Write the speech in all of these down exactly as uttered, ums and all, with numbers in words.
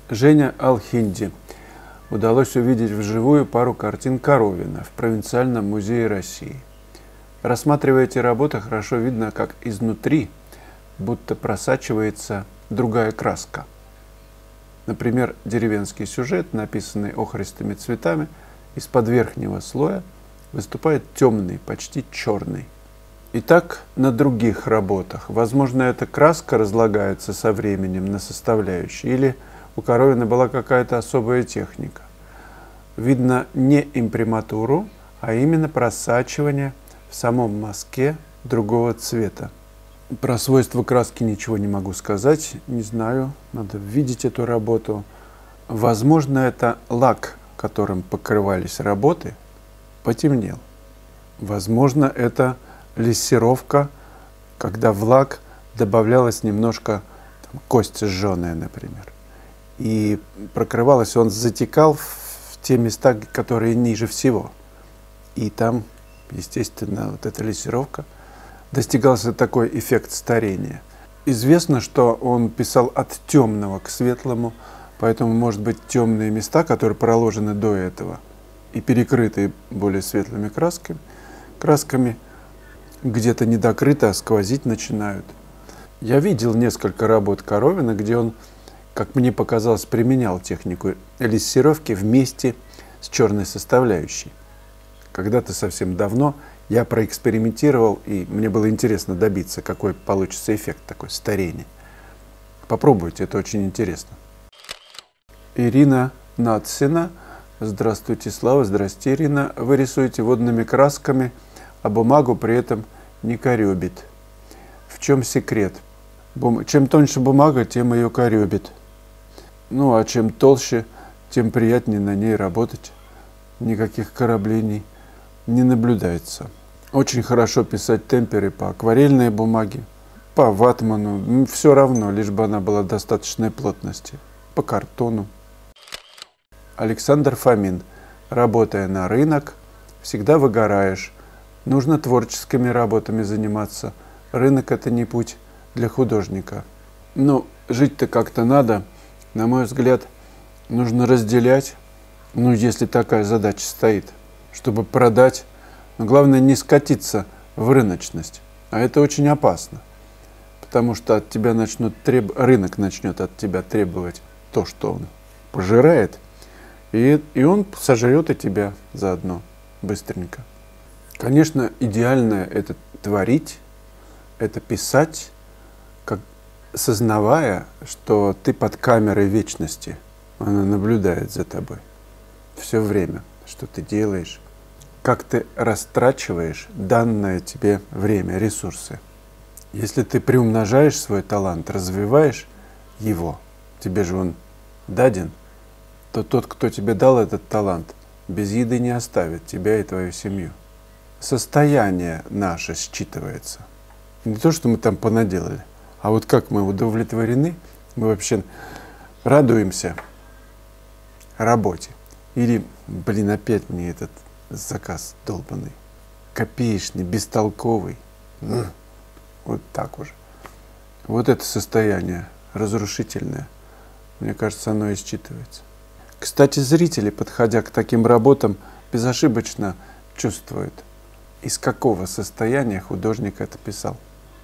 Женя Алхинди. Удалось увидеть вживую пару картин Коровина в Провинциальном музее России. Рассматривая эти работы, хорошо видно, как изнутри будто просачивается другая краска. Например, деревенский сюжет, написанный охристыми цветами, из-под верхнего слоя выступает темный, почти черный. И так на других работах. Возможно, эта краска разлагается со временем на составляющие, или у Коровина была какая-то особая техника. Видно не имприматуру, а именно просачивание в самом мазке другого цвета. Про свойства краски ничего не могу сказать, не знаю, надо видеть эту работу. Возможно, это лак, которым покрывались работы, потемнел. Возможно, это лессировка, когда в лак добавлялась немножко там, кость сжженная, например. И прокрывалось, он затекал в те места, которые ниже всего. И там, естественно, вот эта лессировка, достигался такой эффект старения. Известно, что он писал от темного к светлому, поэтому, может быть, темные места, которые проложены до этого и перекрыты более светлыми красками, красками где-то недокрыто, а сквозить начинают. Я видел несколько работ Коровина, где он, как мне показалось, применял технику лессировки вместе с черной составляющей. Когда-то совсем давно я проэкспериментировал, и мне было интересно добиться, какой получится эффект такой старения. Попробуйте, это очень интересно. Ирина Нацина. Здравствуйте, Слава. Здрасте, Ирина. Вы рисуете водными красками, а бумагу при этом не корёбит. В чем секрет? Бум... Чем тоньше бумага, тем ее корёбит. Ну, а чем толще, тем приятнее на ней работать. Никаких кораблений не наблюдается. Очень хорошо писать темперы по акварельной бумаге, по ватману, все равно, лишь бы она была достаточной плотности, по картону. Александр Фомин. Работая на рынок, всегда выгораешь. Нужно творческими работами заниматься. Рынок – это не путь для художника. Ну, жить-то как-то надо. На мой взгляд, нужно разделять, ну, если такая задача стоит, чтобы продать. Но главное не скатиться в рыночность. А это очень опасно. Потому что от тебя начнут треб... рынок начнет от тебя требовать то, что он пожирает. И, и он сожрет и тебя заодно быстренько. Конечно, идеальное это творить, это писать, как, сознавая, что ты под камерой вечности. Она наблюдает за тобой все время, что ты делаешь, как ты растрачиваешь данное тебе время, ресурсы. Если ты приумножаешь свой талант, развиваешь его, тебе же он даден, то тот, кто тебе дал этот талант, без еды не оставит тебя и твою семью. Состояние наше считывается. Не то, что мы там понаделали, а вот как мы удовлетворены, мы вообще радуемся работе. Или, блин, опять мне этот заказ долбанный, копеечный, бестолковый. Ну, вот так уже. Вот это состояние разрушительное, мне кажется, оно и считывается. Кстати, зрители, подходя к таким работам, безошибочно чувствуют, из какого состояния художник это писал.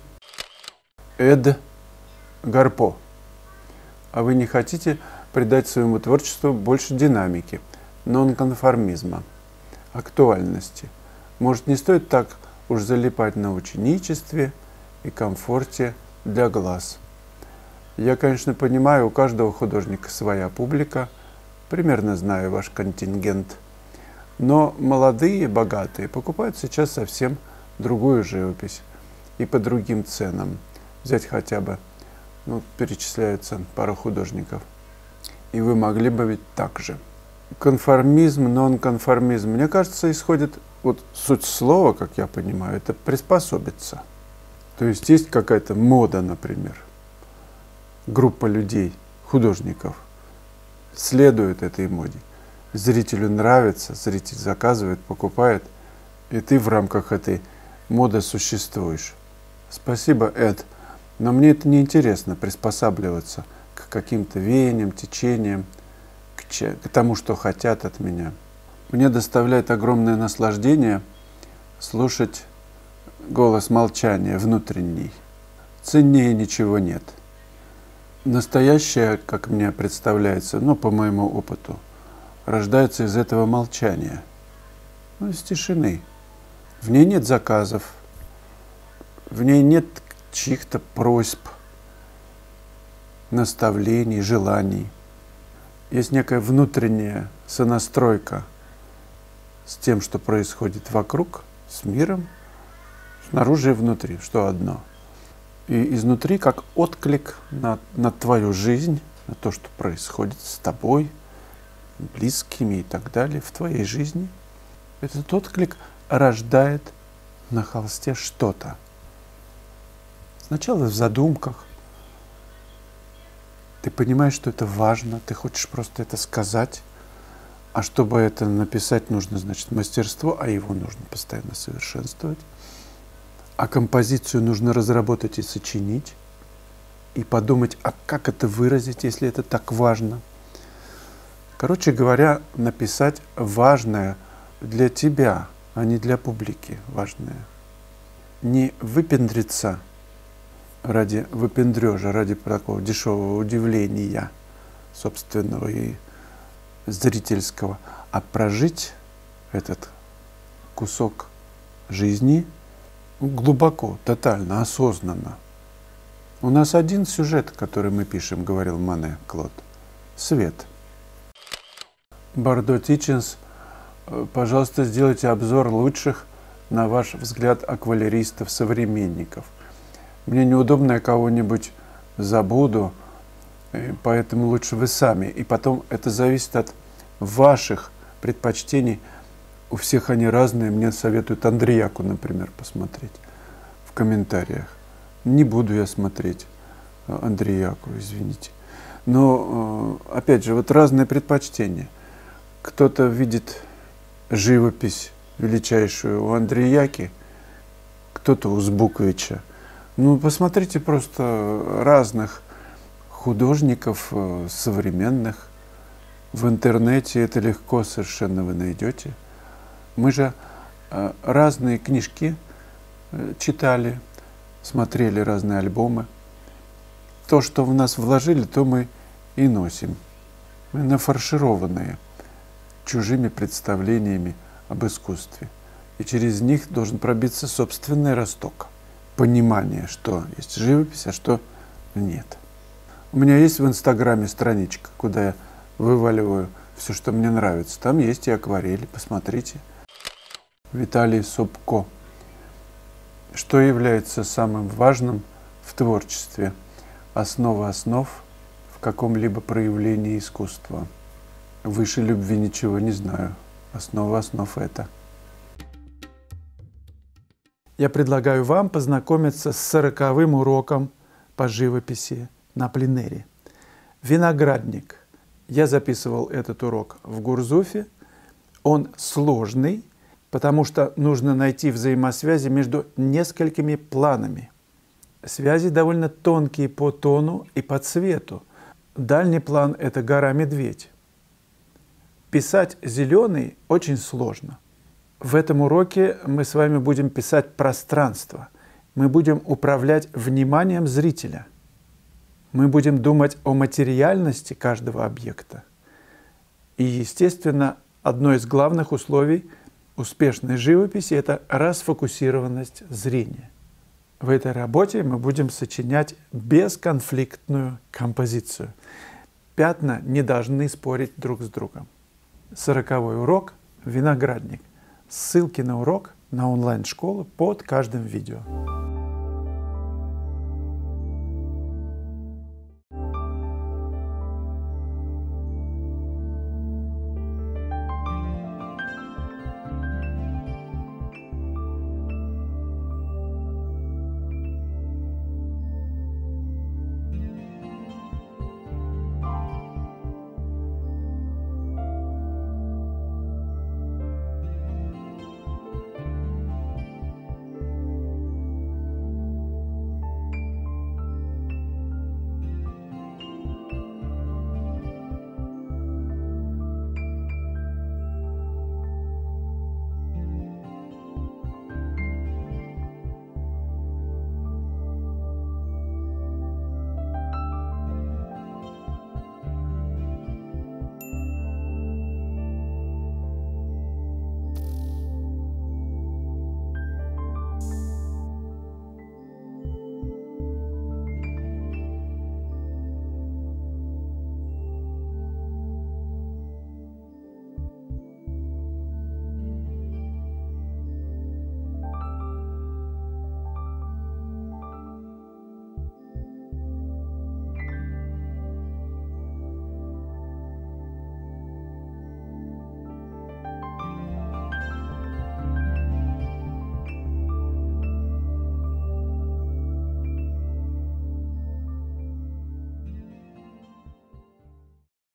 Эд Гарпо. А вы не хотите придать своему творчеству больше динамики, нонконформизма, актуальности? Может, не стоит так уж залипать на ученичестве и комфорте для глаз? Я, конечно, понимаю, у каждого художника своя публика, примерно знаю ваш контингент. Но молодые, богатые покупают сейчас совсем другую живопись и по другим ценам. Взять хотя бы, ну, перечисляются пара художников. И вы могли бы ведь так же. Конформизм, нонконформизм, мне кажется, исходит, вот суть слова, как я понимаю, это приспособиться. То есть есть какая-то мода, например, группа людей, художников, следует этой моде. Зрителю нравится, зритель заказывает, покупает, и ты в рамках этой моды существуешь. Спасибо, Эд, но мне это не интересно приспосабливаться к каким-то веяниям, течениям, к, че, к тому, что хотят от меня. Мне доставляет огромное наслаждение слушать голос молчания внутренний. Ценнее ничего нет. Настоящее, как мне представляется, ну, по моему опыту, рождается из этого молчания, ну, из тишины. В ней нет заказов, в ней нет чьих-то просьб, наставлений, желаний. Есть некая внутренняя сонастройка с тем, что происходит вокруг, с миром, снаружи и внутри, что одно. И изнутри как отклик на, на твою жизнь, на то, что происходит с тобой, близкими и так далее в твоей жизни. Этот отклик рождает на холсте что-то. Сначала в задумках. Ты понимаешь, что это важно, ты хочешь просто это сказать. А чтобы это написать, нужно, значит, мастерство, а его нужно постоянно совершенствовать. А композицию нужно разработать и сочинить. И подумать, а как это выразить, если это так важно. Короче говоря, написать важное для тебя, а не для публики важное. Не выпендриться ради выпендрежа, ради такого дешевого удивления собственного и зрительского, а прожить этот кусок жизни глубоко, тотально, осознанно. У нас один сюжет, который мы пишем, говорил Мане Клод. Свет. Бардо Тичинс, пожалуйста, сделайте обзор лучших, на ваш взгляд, аквалеристов-современников. Мне неудобно, я кого-нибудь забуду, поэтому лучше вы сами. И потом это зависит от ваших предпочтений. У всех они разные. Мне советуют Андреяку, например, посмотреть в комментариях. Не буду я смотреть Андреяку, извините. Но, опять же, вот разные предпочтения. Кто-то видит живопись величайшую у Андреяки, кто-то у Збуковича. Ну, посмотрите просто разных художников современных. В интернете это легко совершенно вы найдете. Мы же разные книжки читали, смотрели разные альбомы. То, что в нас вложили, то мы и носим. Мы нафаршированные чужими представлениями об искусстве. И через них должен пробиться собственный росток. Понимание, что есть живопись, а что нет. У меня есть в Инстаграме страничка, куда я вываливаю все, что мне нравится. Там есть и акварели, посмотрите. Виталий Собко. Что является самым важным в творчестве? Основа основ в каком-либо проявлении искусства. Выше любви ничего не знаю. Основа основ это. Я предлагаю вам познакомиться с сороковым уроком по живописи на пленэре. Виноградник. Я записывал этот урок в Гурзуфе. Он сложный, потому что нужно найти взаимосвязи между несколькими планами. Связи довольно тонкие по тону и по цвету. Дальний план – это гора-медведь. Писать зеленый очень сложно. В этом уроке мы с вами будем писать пространство. Мы будем управлять вниманием зрителя. Мы будем думать о материальности каждого объекта. И, естественно, одно из главных условий успешной живописи – это расфокусированность зрения. В этой работе мы будем сочинять бесконфликтную композицию. Пятна не должны спорить друг с другом. Сороковой урок «Виноградник». Ссылки на урок, на онлайн-школу под каждым видео.